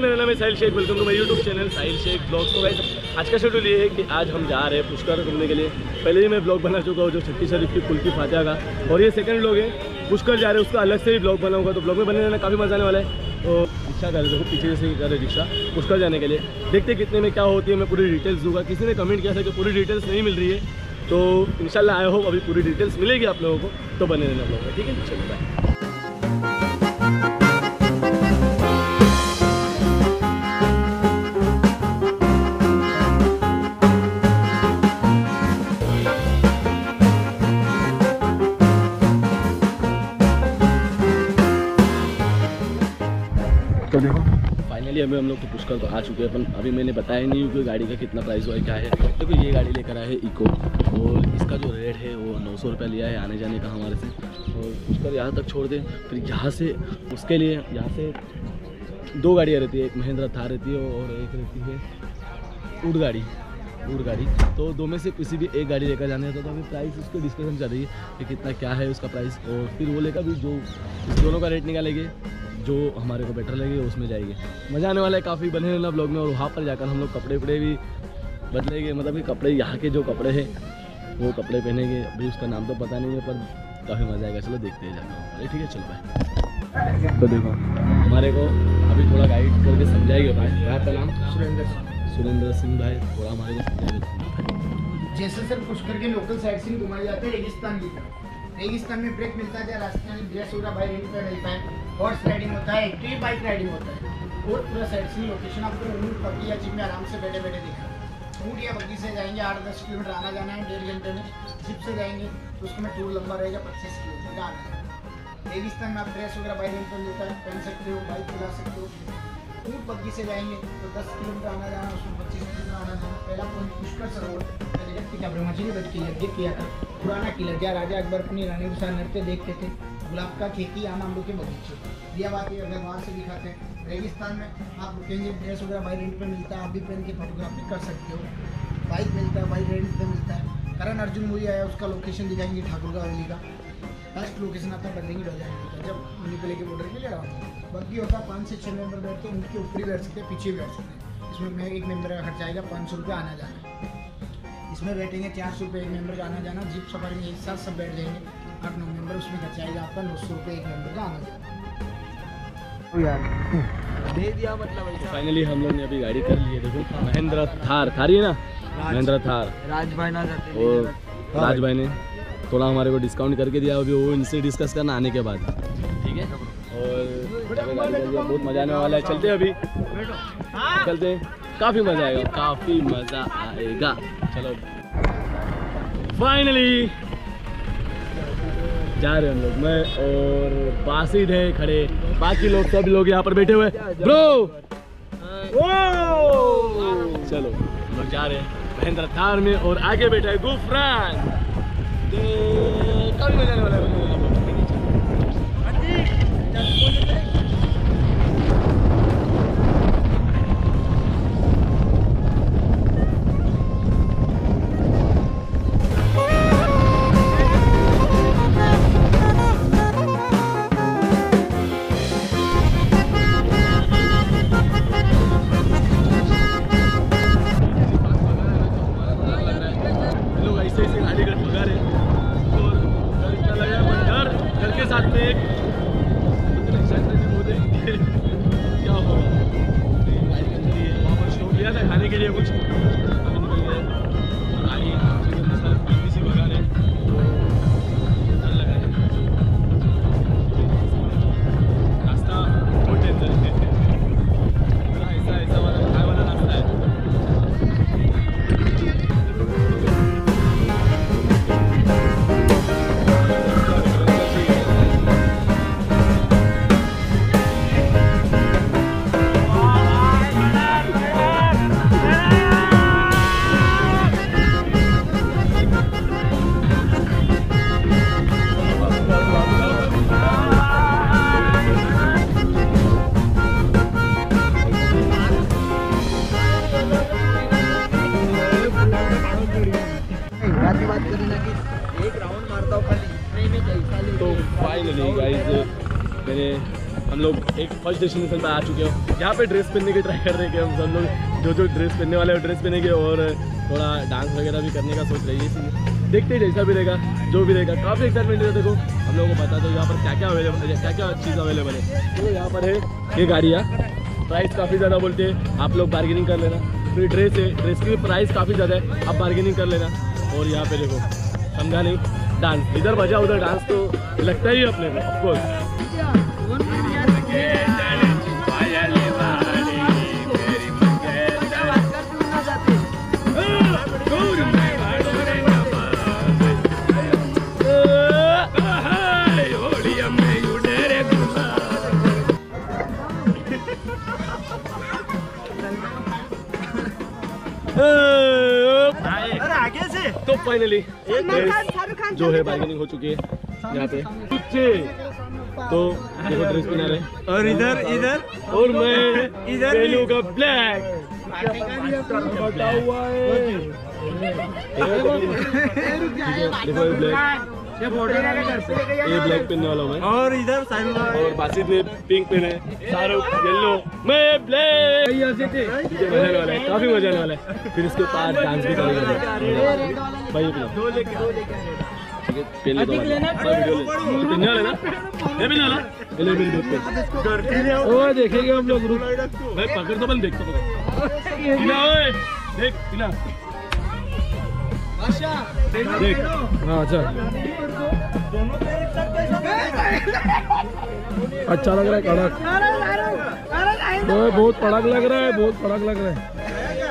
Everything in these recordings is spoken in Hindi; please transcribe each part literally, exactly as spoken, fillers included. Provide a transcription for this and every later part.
मेरा नाम है Sahil Shaikh, welcome to my YouTube channel Sahil Shaikh vlogs. तो गाइस आज का शेड्यूल ये है कि आज हम जा रहे हैं पुष्कर घूमने के लिए। पहले ही मैं ब्लॉग बना चुका हूँ जो छठी शरीफ की पुल की फातिहा का, और ये सेकंड ब्लॉग है पुष्कर जा रहे हैं, उसका अलग से ही ब्लॉग बना होगा। तो ब्लॉग में बने रहना, काफ़ी मजा आने वाला है। तो रिक्शा कर रहे देखो पीछे से कर रहे रिक्शा पुष्कर जाने के लिए। देखते कितने में क्या होती है, मैं पूरी डिटेल्स दूंगा। किसी ने कमेंट किया था कि पूरी डिटेल्स नहीं मिल रही है, तो इंशाल्लाह आई होप अभी पूरी डिटेल्स मिलेगी आप लोगों को, तो बने रहना ब्लॉग में, ठीक है। चलो बाय। तो देखो फाइनली अभी हम लोग तो पुष्कर तो आ चुके हैं, अपन अभी मैंने बताया नहीं कि गाड़ी का कितना प्राइस हुआ है क्या है। देखो ये गाड़ी लेकर आए है इको, और इसका जो रेट है वो नौ सौ रुपया लिया है आने जाने का हमारे से। और पुष्कर यहाँ तक छोड़ दें, फिर यहाँ से उसके लिए यहाँ से दो गाड़ियाँ रहती है, एक महिंद्रा थार रहती है और एक रहती है ऊट गाड़ी ऊट गाड़ी तो दो में से किसी भी एक गाड़ी लेकर जाने होता। तो अभी प्राइस उसको डिस्कशन चल रही है कि कितना क्या है उसका प्राइस, और फिर वो लेकर भी जो इस दोनों का रेट निकालेंगे, जो हमारे को बेटर लगेगा उसमें जाएंगे। मज़ा आने वाला है, काफ़ी बने रहना ब्लॉग में। और वहाँ पर जाकर हम लोग कपड़े वपड़े भी बदलेंगे, मतलब कि कपड़े यहाँ के जो कपड़े हैं वो कपड़े पहनेंगे। अभी उसका नाम तो पता नहीं है, पर काफ़ी मज़ा आएगा। चलो देखते हैं जाकर, अरे ठीक है चल भाई। तो देखो हमारे को अभी थोड़ा गाइड करके समझाएंगे भाई। आपका नाम? सुरेंद्र सुरेंद्र सिंह भाई, थोड़ा हमारे को समझाएंगे। जैसे सर पुष्कर के लोकल साइट सीइंग घुमाए जाते हैं रेगिस्तान की तरफ। रेगिस्तान में ब्रेक मिलता है, रास्ते में ड्रेस वगैरह बाई रेंट पे मिलता है, हॉर्स राइडिंग होता है, एक्टिव बाइक राइडिंग होता है, और पूरा साइट सीइंग लोकेशन आपको ऊँट बग्गी या जिप में आराम से बैठे बैठे दिखा। ऊँट या बग्गी से जाएंगे आठ दस किलोमीटर आना जाना है डेढ़ घंटे में। जिप से जाएंगे तो उसमें टूर लंबा रहेगा पच्चीस किलोमीटर का आना है। रेगिस्तान में आप ड्रेस वगैरह बाई रेंट पर मिलता है, पहन सकते हो, बाइक चला सकते हो। ऊँट बग्गी से जाएंगे तो दस किलोमीटर आना जाना, उसमें पच्चीस किलोमीटर आना जाना। पहला पॉइंट पुष्कर सरोवर ब्रह्मजी ने बैठ के यज्ञ किया था, पुराना किला जहाँ राजा अकबर अपनी रानी के साथ नृत्य देखते थे, गुलाब का खेती, आम आमलों के बगीचे। दिया बात ये अगर वहाँ से दिखाते हैं। रेगिस्तान में आप रुकेंगे, ड्रेस वगैरह बाई रेंट पे मिलता है, आप भी पहन के फोटोग्राफी कर सकते हो। बाइक मिलता है, बाई रेंट पे मिलता है। करण अर्जुन मूवी आया, उसका लोकेशन दिखाएंगे ठाकुर का हवेली का। फर्स्ट लोकेशन आता है बजरंगी बाजार में, जब निकले के बॉर्डर के लिए रहा बग्गी होता है। पाँच से छः मेंबर बैठते हैं, उनके ऊपर ही बैठ सकते हैं, पीछे भी बैठ सकते हैं। इसमें मैं एक मेंबर का खर्चा आएगा पाँच सौ रुपये आना जाना। इसमें बैठेंगे चार सौ रुपये एक मेंबर का आना जाना। जीप सफारी में एक साथ सब बैठ जाएंगे, आठ नौ मेंबर, उसमें खर्चा आएगा आपका नौ सौ रुपये एक मेंबर का आना जाना। यार दे दिया मतलब। तो फाइनली हम लोग ने अभी गाड़ी कर ली है। देखो महिंद्रा थार थार ही ना, महिंद्रा थार राज भाई ना जाते, और राज भाई ने थोड़ा हमारे को डिस्काउंट करके दिया। अभी वो इनसे डिस्कस करना आने के बाद, ठीक है। और बहुत मजा आने वाला है। चलते हैं अभी, चलते हैं, काफ़ी मज़ा आएगा, काफ़ी मज़ा आएगा। चलो फाइनली जा रहे हैं हम लोग, मैं और बासिद है खड़े, बाकी लोग सब लोग यहाँ पर बैठे हुए ब्रो। चलो हम लोग जा रहे हैं महिंद्रा थार में, और आगे बैठा है गुफरान। काफ़ी मजा आने वाला है। खाने के लिए कुछ तो फाइनली गाइस मैंने हम लोग एक फर्स्ट डेस्टिनेशन पर आ चुके हो। यहाँ पे ड्रेस पहनने की ट्राई कर रहे हैं कि हम सब लोग जो जो ड्रेस पहनने वाले हैं ड्रेस पहनेंगे और थोड़ा डांस वगैरह भी करने का सोच रही है। इसलिए देखते हैं जैसा भी रहेगा जो भी रहेगा। काफ़ी एक्साइटमेंट है। देखो हम लोगों को पता तो यहाँ पर क्या क्या अवेलेबल है, क्या क्या चीज़ अवेलेबल है। तो यहाँ पर है ये गाड़ियाँ, प्राइस काफ़ी ज़्यादा बोलते हैं, आप लोग बार्गेनिंग कर लेना। फिर ड्रेस है, ड्रेस की भी प्राइस काफ़ी ज़्यादा है, आप बार्गेनिंग कर लेना। और यहाँ पे देखो समझा नहीं, डांस इधर बजा उधर डांस तो लगता ही है अपने को ऑफकोर्स। आगे से तो फाइनली जो है बार्गेनिंग हो चुकी है यहाँ पे। तो देखो ड्रेस पहना रहे और इधर इधर और मैं इधर पहनूंगा ब्लैक बटा हुआ है। देखो ये ब्लैक, ये ब्लैक पहनने वाला हूँ मैं। और इधर साइड और बासित ने पिंक पहना है, शाहरुख येलो, मैं ब्लैक। मजा आने वाला है, काफी मजा आने वाला है। फिर इसके बाद डांस भी करेंगे भाई अपना। पहले तो पहनने वाले ना, ये पहनने वाला पहले मेरी दोस्त पे ओ देखेंगे हम लोग। रुक भाई पकड़ तो बल, देख तो पिला, ओए देख पिला देख। हाँ अच्छा अच्छा लग रहा है, कड़क बहुत कड़क लग रहा है, बहुत कड़क लग रहा है।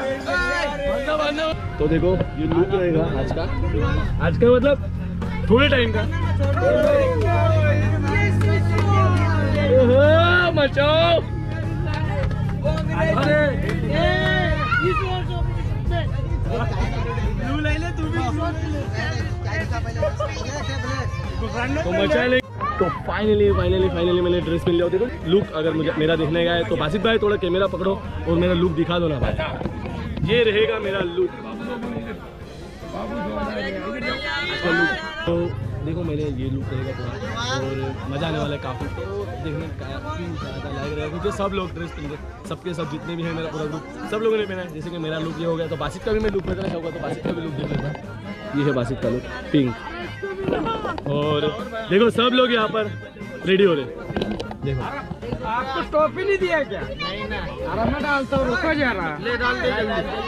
तो देखो ये लुक रहेगा आज का, आज का मतलब थोड़े टाइम का। मचाओ तो मचा ले। तो फाइनली फाइनली फाइनली मैंने ड्रेस मिल लिया। देखो लुक अगर मुझे मेरा देखने का है तो बासित भाई थोड़ा कैमरा पकड़ो और मेरा लुक दिखा दो ना भाई। ये रहेगा मेरा लुक अच्छा लुक। तो देखो मैंने ये लुक रहेगा पूरा और मज़ा आने वाला है काफ़ी। तो देखने काफ़ी ज़्यादा लग रहा है क्योंकि सब लोग ड्रेस पहन रहे, सबके सब जितने भी हैं मेरा पूरा लुक सब लोगों ने पहना है। जैसे कि मेरा लुक ये हो गया तो बासित का भी मैं लुक बताना चाहूँगा। तो बासित का भी लुक देख लेता। ये है बासित का लुक पिंक। और देखो सब लोग यहाँ पर रेडी हो रहे। देखो आपको टोपी नहीं दिया क्या? नहीं ना, अरे मैं डालता हूँ, रुको जरा। ले डाल दे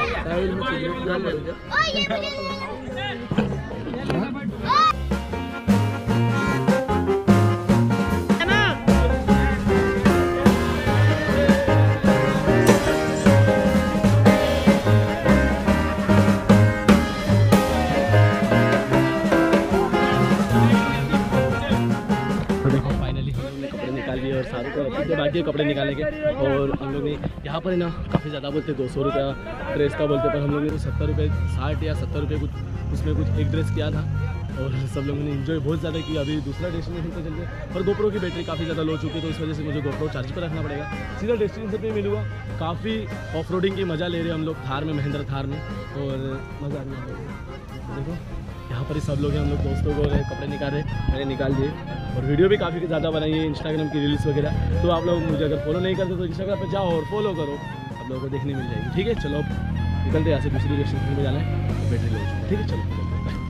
और शाहरुख को रखते बाकी कपड़े निकालेंगे। और हम लोग ने यहाँ पर है ना काफ़ी ज़्यादा बोलते दो सौ रुपया ड्रेस का बोलते, पर हम लोगों ने तो सत्तर रुपये साठ या सत्तर रुपये कुछ उसमें कुछ एक ड्रेस किया था। और सब लोगों ने इन्जॉय बहुत ज़्यादा किया। अभी दूसरा डेस्टिनेशन पर चलते हैं पर गोप्रो की बैटरी काफ़ी ज़्यादा लो चुकी है तो इस वजह से मुझे गोप्रो चार्ज पर रखना पड़ेगा। सीधा डेस्टिनेशन पर मिलूँगा। काफ़ी ऑफ रोडिंग की मज़ा ले रहे हैं हम लोग थार में, महिंद्रा थार में, और मज़ा आ रहा है। देखो यहाँ पर ही सब लोग हैं, हम लोग दोस्तों को कपड़े निकाल रहे, मैंने निकाल दिए। और वीडियो भी काफ़ी ज़्यादा बनाई है इंस्टाग्राम की रील्स वगैरह। तो आप लोग मुझे अगर फॉलो नहीं करते तो इंस्टाग्राम पर जाओ और फॉलो करो, आप लोगों को देखने मिल जाएगी। ठीक है चलो निकलते यहाँ से, दूसरी डेस्टिनेशन में जाना है, बैटरी ले चुके। ठीक है चलो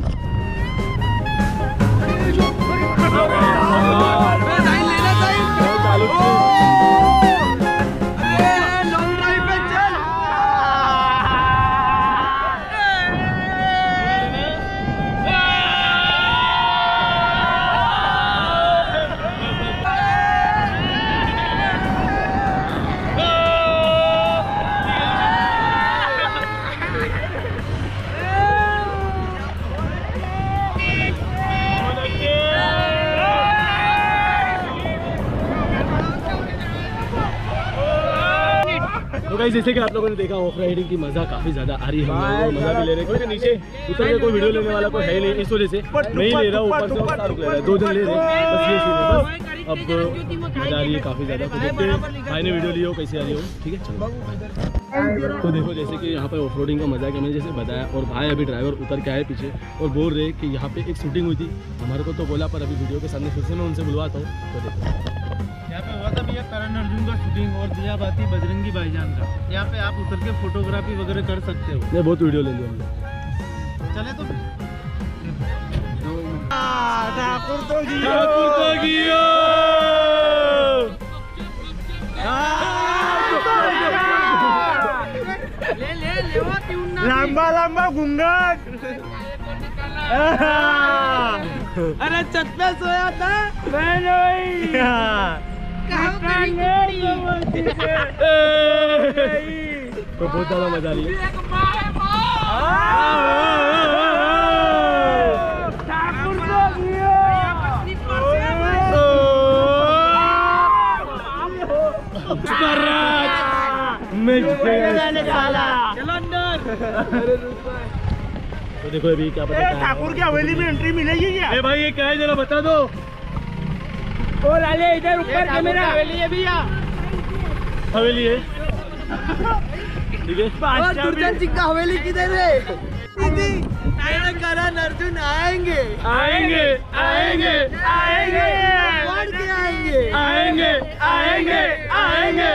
गाइस जैसे कि आप लोगों ने देखा ऑफ राइडिंग की मजा काफी ज्यादा आ रही है, हम लोग मजा भी ले रहे हैं क्योंकि नीचे उतर के कोई वीडियो लेने वाला कोई है नहीं, इस वजह से मैं ही ले रहा हूँ। ऊपर से शाहरुख ले रहा है, दो जन ले रहे हैं बस ये सीन है। बस अब मजा आ रही है काफी ज्यादा। तो देखते हैं भाई ने वीडियो ली हो कैसे आ रही हो। ठीक है चलो। तो देखो जैसे कि यहाँ पे ऑफ रोडिंग का मजा क्या मैंने जैसे बताया, और भाई अभी ड्राइवर उतर के आए पीछे और बोल रहे कि यहाँ पे एक शूटिंग हुई थी, हमारे को तो बोला पर अभी वीडियो के सामने फिर से मैं उनसे बुलवाता हूँ। तो देखो हुआ था भैया करण अर्जुन का शूटिंग और दिया बाती बजरंगी भाईजान का। यहाँ पे आप उतर के फोटोग्राफी वगैरह कर सकते हो। ये बहुत वीडियो ले लिया हमने। चले तो ठाकुर तो गियो ठाकुर तो गियो ले ले ले वो क्यों ना लंबा लंबा घूंघट। अरे छत पे सोया था मैं नहीं कहाँ पे तो बहुत ज्यादा मजा लिया। ठाकुर को गियो मैं चलो अंदर। तो देखो अभी क्या पता ठाकुर की हवेली में एंट्री मिलेगी क्या? ए भाई ये क्या है जरा बता दो। ओ लाले इधर ऊपर कैमरा हवेली है भैया हवेली है ठीक है। और दुर्जन सिंह का हवेली किधर है दीदी? करण अर्जुन आएंगे आएंगे आएंगे आएंगे कौन के आएंगे आएंगे आएंगे आएंगे।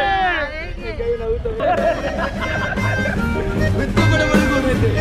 बड़े बड़े बोल रहे थे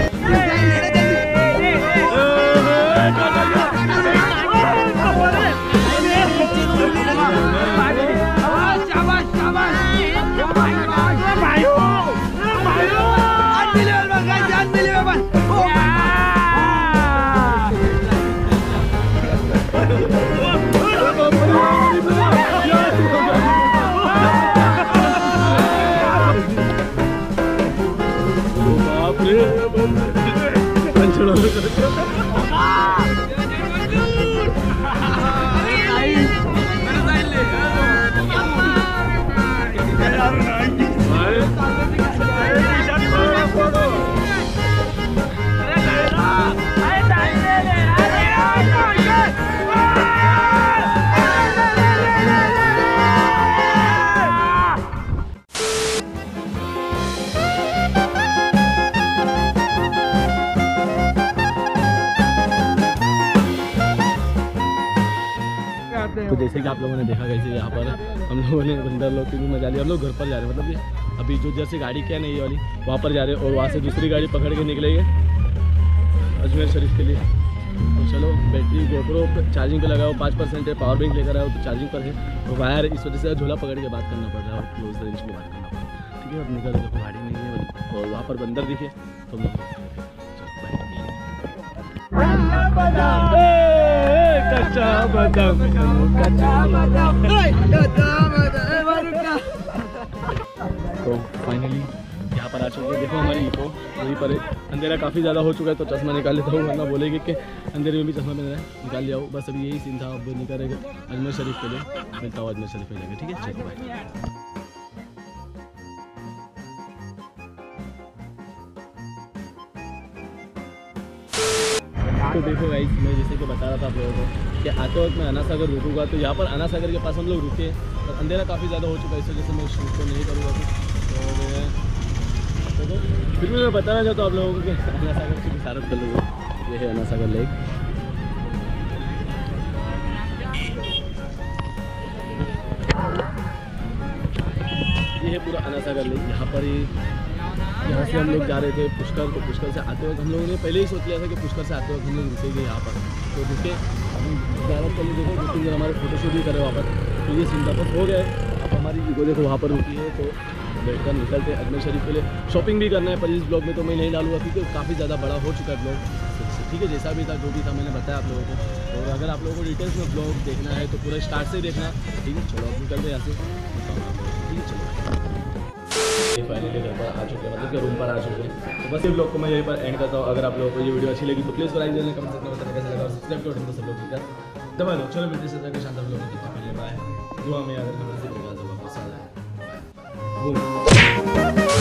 तो जैसे कि आप लोगों ने देखा कैसे यहाँ पर हम लोगों ने बंदर लोग की भी मजा लिया। हम लोग घर पर जा रहे हैं, मतलब कि अभी जो जैसे गाड़ी क्या नहीं वाली वहाँ पर जा रहे हैं और वहाँ से दूसरी गाड़ी पकड़ के निकलेंगे अजमेर शरीफ के लिए। तो चलो बैटरी गोप्रो चार्जिंग पे लगाओ, पाँच परसेंट है, पावर बैंक लेकर आओ तो चार्जिंग पर है। तो वायर इस वजह से झोला पकड़ के बात करना पड़ रहा है, क्लोज रेंज में बात करना पड़ रहा है। ठीक है अब निकल देखो गाड़ी नहीं है और वहाँ पर बंदर दिखे तो हम लोग कच्चा बादाम तो फाइनली यहाँ पर आ चुके हैं। देखो हमारी इको वहीं पर है। अंधेरा काफ़ी ज़्यादा हो चुका है तो चश्मा निकाल लेता हूँ, वरना बोलेगी कि अंधेरे में भी चश्मा पहन रहा है, निकाल लिया हो। बस अभी यही सीन था, अब निकलेगा अजमेर शरीफ के लिए। मिलता हूँ अजमेर शरीफ पे जाके, ठीक है चलो बाय। तो देखो गाइस मैं जैसे कि बता रहा था आप लोगों को कि आते वक्त मैं अन्ना सागर रुकूंगा। तो यहाँ पर अन्ना सागर के पास हम लोग रुके और अंधेरा काफ़ी ज़्यादा हो चुका है, इस वजह से मैं शूट तो नहीं करूँगा। तो तो फिर भी मैं बताना चाहता हूँ आप लोगों को कि अन्ना सागर की विशारत कर लोगे। ये है अन्ना सागर लेक। ये है पूरा अन्ना सागर लेक। यहाँ पर ही यहाँ से हम लोग जा रहे थे पुष्कर। तो पुष्कर से आते वक्त हम लोगों ने पहले ही सोच लिया था कि पुष्कर से आते वक्त हम लोग रुकेंगे यहाँ पर। तो रुके ज़्यादा पहले देखो दो तीन दिन हमारे फोटोशूट भी करे वहाँ पर। तो ये सीन वापस हो गए। अब हमारी ईगो देखो वहाँ पर रुकी है तो बैठकर निकलते अजमेर शरीफ के लिए। शॉपिंग भी करना है पर इस ब्लॉग में तो मैं नहीं डालूंगा क्योंकि काफ़ी ज़्यादा बड़ा हो चुका है ब्लॉग। ठीक है जैसा भी था जो भी था मैंने बताया आप लोगों को। और अगर आप लोगों को डिटेल्स में ब्लॉग देखना है तो पूरा स्टार्ट से देखना। ठीक है चलो अब निकलते यहाँ से। ठीक है चलो फाइनली घर पर आ चुके हैं, मतलब कि रूम पर आ चुके हैं। तो बस ये ब्लॉग को मैं यहीं पर एंड करता हूँ। अगर आप लोगों को ये वीडियो अच्छी लगी तो प्लीज़ लाइक देना, कमेंट करना बताना कैसा लगा और सब्सक्राइब कर देना सब लोग। ठीक है दबा दो। चलो मिलते हैं शानदार ब्लॉग में, बाय। दुआ में अगर कमेंट से वापस आ जाए।